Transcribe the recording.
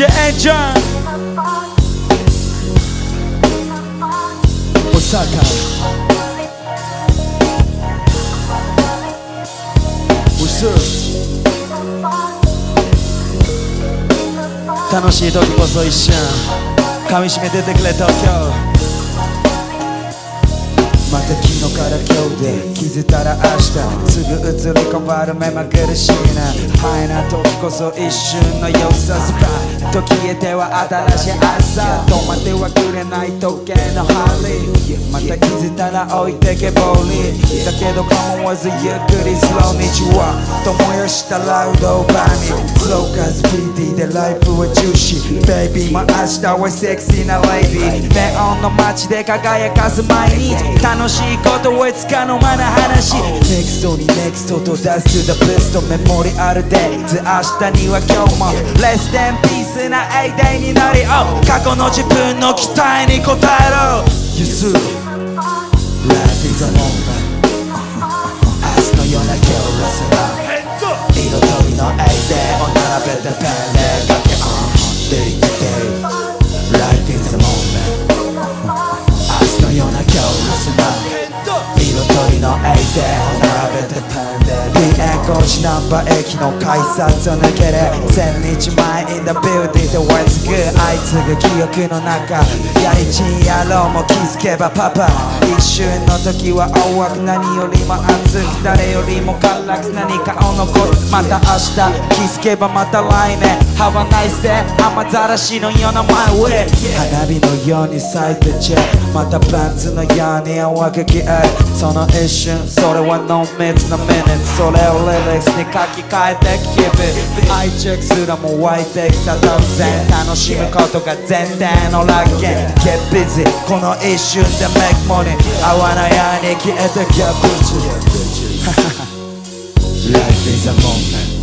DJ Endrun Osaka What's up 楽しい時こそ一瞬噛みしめててくれ東京また昨日から今日で気づいたら明日すぐ移り変わる目まぐるしいなハイな時こそ一瞬の良さスパと消えては新しい朝止まってはくれない時計の針また気づいたら置いてけぼりだけど構わずゆっくりスローにじわっと燃やしたラウドバーにスローかスピーディーでライフはジューシーベイビーも明日はセクシーなレイビーネオンの街で輝かす毎日楽しいことはつかの間の話 NEXT に NEXT と出す to the best メモリアルデイズ明日には今日も Less than peace なエイデイになり過去の自分の期待に応えろ You see Life is a moment 明日のような今日はすら色とりのエイデイを並べてペンで書け Day to day Life is a moment 明日のような今日はすら色とりのエイデイを並べてペンで BN 高知ナンバー駅の改札を抜けれ1000日前 in the building で What's good あいつが記憶の中やりちんやろうも気づけばパパ一瞬の時は大枠何よりも熱く誰よりも辛く何かを残すまた明日気づけばまた来年 Have a nice day 雨ざらしのような my way 花火のように咲いてチェまたパンツのように淡く消えその一瞬それは濃密なミニッツそれをリリックスに書き換えて気分アイチェックすらも湧いてきた当然楽しむことが前提のラッキー Get busy この一瞬で make money 泡のように消えて Get busy Life is a moment